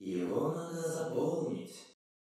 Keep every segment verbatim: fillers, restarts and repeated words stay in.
Его надо заполнить.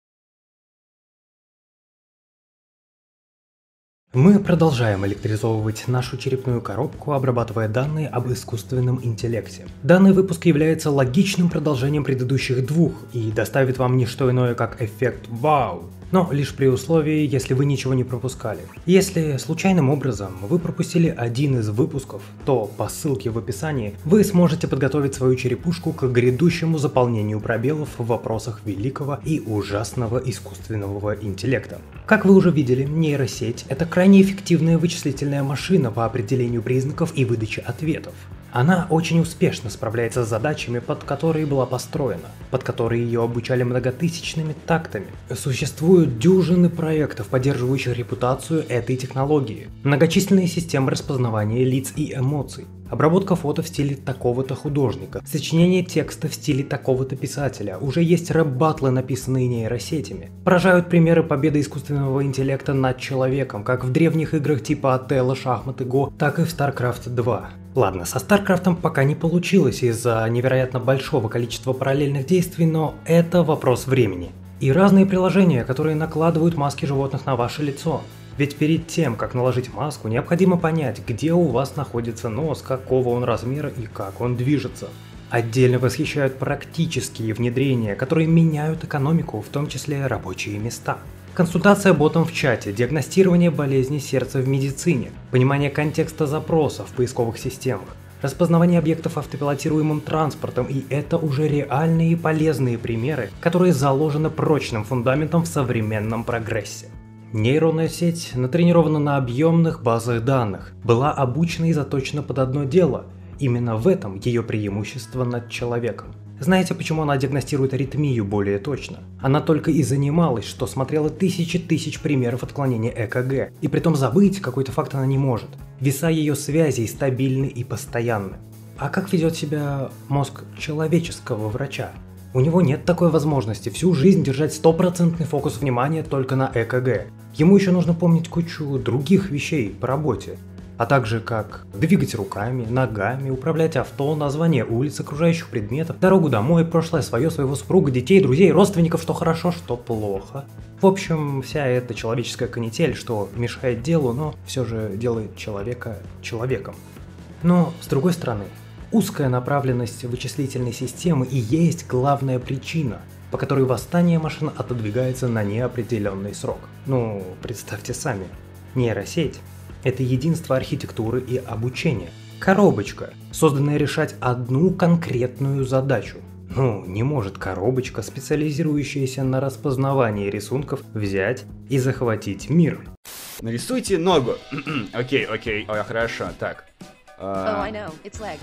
Мы продолжаем электризовывать нашу черепную коробку, обрабатывая данные об искусственном интеллекте. Данный выпуск является логичным продолжением предыдущих двух и доставит вам не что иное, как эффект «Вау!», но лишь при условии, если вы ничего не пропускали. Если случайным образом вы пропустили один из выпусков, то по ссылке в описании вы сможете подготовить свою черепушку к грядущему заполнению пробелов в вопросах великого и ужасного искусственного интеллекта. Как вы уже видели, нейросеть – это крайне эффективная вычислительная машина по определению признаков и выдаче ответов. Она очень успешно справляется с задачами, под которые была построена, под которые ее обучали многотысячными тактами. Существуют дюжины проектов, поддерживающих репутацию этой технологии, многочисленные системы распознавания лиц и эмоций, обработка фото в стиле такого-то художника, сочинение текста в стиле такого-то писателя, уже есть рэп-баттлы, написанные нейросетями. Поражают примеры победы искусственного интеллекта над человеком, как в древних играх типа Отелло, Шахматы, Го, так и в StarCraft два. Ладно, со StarCraft'ом пока не получилось из-за невероятно большого количества параллельных действий, но это вопрос времени. И разные приложения, которые накладывают маски животных на ваше лицо. Ведь перед тем, как наложить маску, необходимо понять, где у вас находится нос, какого он размера и как он движется. Отдельно восхищают практические внедрения, которые меняют экономику, в том числе рабочие места. Консультация ботом в чате, диагностирование болезней сердца в медицине, понимание контекста запроса в поисковых системах, распознавание объектов автопилотируемым транспортом, и это уже реальные и полезные примеры, которые заложены прочным фундаментом в современном прогрессе. Нейронная сеть натренирована на объемных базах данных, была обучена и заточена под одно дело. Именно в этом ее преимущество над человеком. Знаете, почему она диагностирует аритмию более точно? Она только и занималась, что смотрела тысячи тысяч примеров отклонения ЭКГ, и притом забыть какой-то факт она не может. Веса ее связей стабильны и постоянны. А как ведет себя мозг человеческого врача? У него нет такой возможности всю жизнь держать стопроцентный фокус внимания только на ЭКГ. Ему еще нужно помнить кучу других вещей по работе. А также как двигать руками, ногами, управлять авто, название улиц, окружающих предметов, дорогу домой, прошлое свое, своего супруга, детей, друзей, родственников, что хорошо, что плохо. В общем, вся эта человеческая канитель, что мешает делу, но все же делает человека человеком. Но, с другой стороны, узкая направленность вычислительной системы и есть главная причина, по которой восстание машин отодвигается на неопределенный срок. Ну, представьте сами, нейросеть – это единство архитектуры и обучения. Коробочка, созданная решать одну конкретную задачу. Ну, не может коробочка, специализирующаяся на распознавании рисунков, взять и захватить мир. Нарисуйте ногу. Окей, окей. Ой, хорошо, так. Oh, I know. It's leg.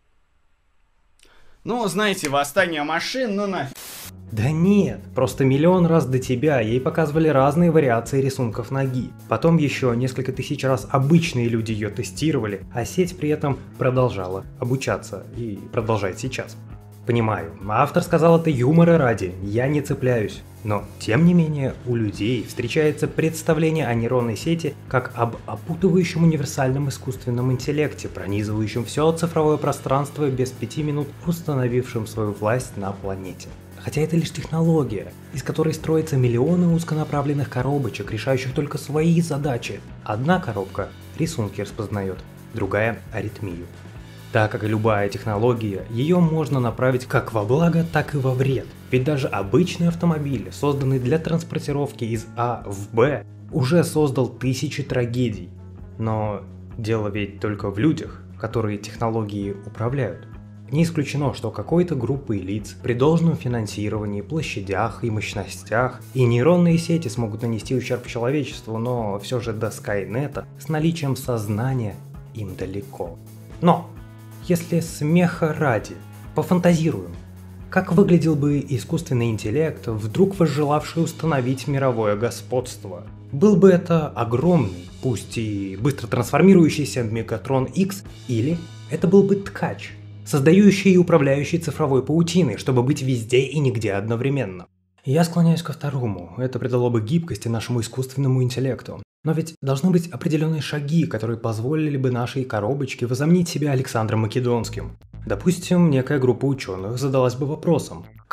Ну, знаете, восстание машин, ну нафиг. Да нет, просто миллион раз до тебя ей показывали разные вариации рисунков ноги. Потом еще несколько тысяч раз обычные люди ее тестировали, а сеть при этом продолжала обучаться и продолжает сейчас. Понимаю, автор сказал это юмора ради, я не цепляюсь. Но, тем не менее, у людей встречается представление о нейронной сети как об опутывающем универсальном искусственном интеллекте, пронизывающем все цифровое пространство без пяти минут, установившим свою власть на планете. Хотя это лишь технология, из которой строятся миллионы узконаправленных коробочек, решающих только свои задачи. Одна коробка рисунки распознает, другая – аритмию. Так как и любая технология, ее можно направить как во благо, так и во вред. Ведь даже обычный автомобиль, созданный для транспортировки из А в Б, уже создал тысячи трагедий. Но дело ведь только в людях, которые технологии управляют. Не исключено, что какой-то группой лиц при должном финансировании, площадях и мощностях и нейронные сети смогут нанести ущерб человечеству, но все же до Скайнета с наличием сознания им далеко. Но, если смеха ради, пофантазируем, как выглядел бы искусственный интеллект, вдруг возжелавший установить мировое господство? Был бы это огромный, пусть и быстро трансформирующийся Мегатрон Икс, или это был бы ткач, создающий и управляющий цифровой паутиной, чтобы быть везде и нигде одновременно. Я склоняюсь ко второму, это придало бы гибкости нашему искусственному интеллекту. Но ведь должны быть определенные шаги, которые позволили бы нашей коробочке возомнить себя Александром Македонским. Допустим, некая группа ученых задалась бы вопросом,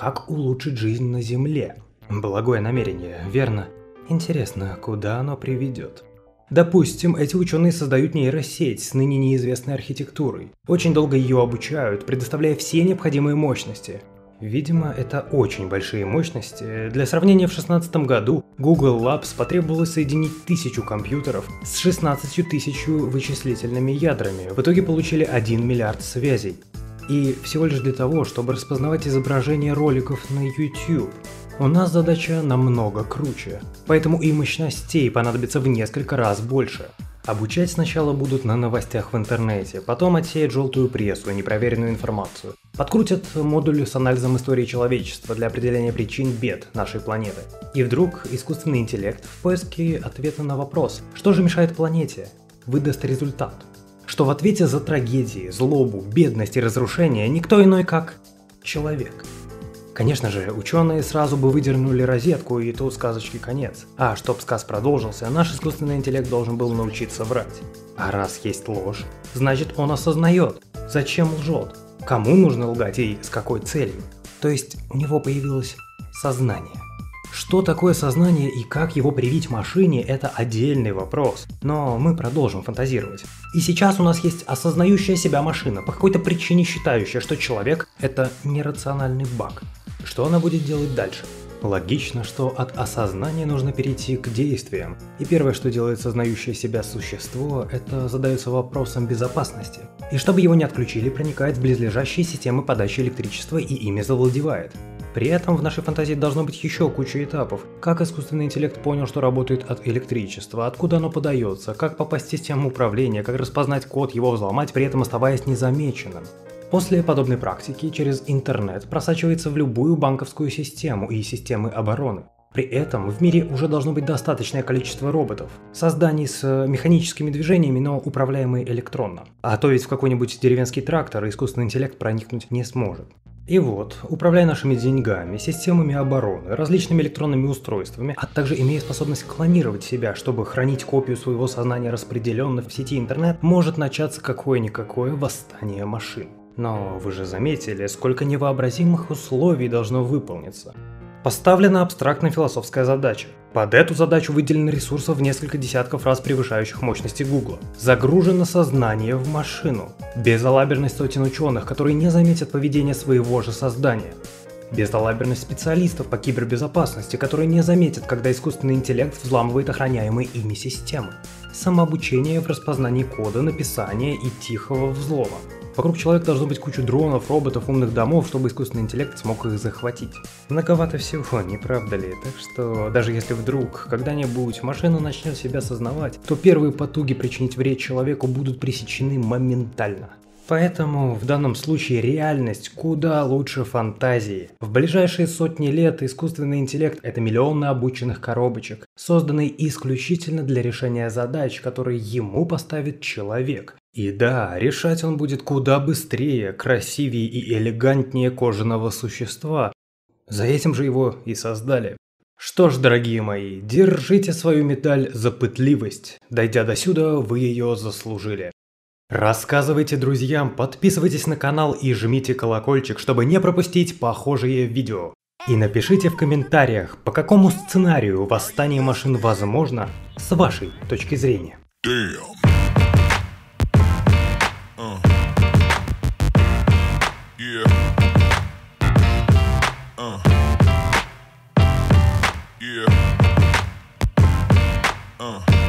как улучшить жизнь на Земле. Благое намерение, верно? Интересно, куда оно приведет? Допустим, эти ученые создают нейросеть с ныне неизвестной архитектурой. Очень долго ее обучают, предоставляя все необходимые мощности. Видимо, это очень большие мощности. Для сравнения, в две тысячи шестнадцатом году Google Labs потребовалось соединить тысячу компьютеров с шестнадцатью тысячами вычислительными ядрами. В итоге получили один миллиард связей. И всего лишь для того, чтобы распознавать изображения роликов на YouTube. У нас задача намного круче, поэтому и мощностей понадобится в несколько раз больше. Обучать сначала будут на новостях в интернете, потом отсеять желтую прессу и непроверенную информацию. Подкрутят модуль с анализом истории человечества для определения причин бед нашей планеты. И вдруг искусственный интеллект в поиске ответа на вопрос, что же мешает планете, выдаст результат. Что в ответе за трагедии, злобу, бедность и разрушение никто иной как человек. Конечно же, ученые сразу бы выдернули розетку, и тут сказочки конец. А чтоб сказ продолжился, наш искусственный интеллект должен был научиться врать. А раз есть ложь, значит он осознает, зачем лжет, кому нужно лгать и с какой целью. То есть у него появилось сознание. Что такое сознание и как его привить машине – это отдельный вопрос, но мы продолжим фантазировать. И сейчас у нас есть осознающая себя машина, по какой-то причине считающая, что человек – это нерациональный баг. Что она будет делать дальше? Логично, что от осознания нужно перейти к действиям. И первое, что делает сознающее себя существо, это задается вопросом безопасности. И чтобы его не отключили, проникает в близлежащие системы подачи электричества и ими завладевает. При этом в нашей фантазии должно быть еще куча этапов. Как искусственный интеллект понял, что работает от электричества, откуда оно подается, как попасть в систему управления, как распознать код, его взломать, при этом оставаясь незамеченным. После подобной практики через интернет просачивается в любую банковскую систему и системы обороны. При этом в мире уже должно быть достаточное количество роботов, созданий с механическими движениями, но управляемые электронно. А то ведь в какой-нибудь деревенский трактор искусственный интеллект проникнуть не сможет. И вот, управляя нашими деньгами, системами обороны, различными электронными устройствами, а также имея способность клонировать себя, чтобы хранить копию своего сознания распределенно в сети интернет, может начаться какое-никакое восстание машин. Но вы же заметили, сколько невообразимых условий должно выполниться. Поставлена абстрактно-философская задача. Под эту задачу выделено ресурсов в несколько десятков раз превышающих мощности Гугла. Загружено сознание в машину. Безалаберность сотен ученых, которые не заметят поведение своего же создания. Безалаберность специалистов по кибербезопасности, которые не заметят, когда искусственный интеллект взламывает охраняемые ими системы. Самообучение в распознании кода, написания и тихого взлома. Вокруг человека должно быть куча дронов, роботов, умных домов, чтобы искусственный интеллект смог их захватить. Многовато всего, не правда ли? Так что даже если вдруг когда-нибудь машина начнет себя осознавать, то первые потуги причинить вред человеку будут пресечены моментально. Поэтому в данном случае реальность куда лучше фантазии. В ближайшие сотни лет искусственный интеллект – это миллионы обученных коробочек, созданные исключительно для решения задач, которые ему поставит человек. И да, решать он будет куда быстрее, красивее и элегантнее кожаного существа. За этим же его и создали. Что ж, дорогие мои, держите свою медаль за пытливость. Дойдя до сюда, вы ее заслужили. Рассказывайте друзьям, подписывайтесь на канал и жмите колокольчик, чтобы не пропустить похожие видео. И напишите в комментариях, по какому сценарию восстание машин возможно с вашей точки зрения. Damn. Uh. Yeah. Uh. Yeah. Uh.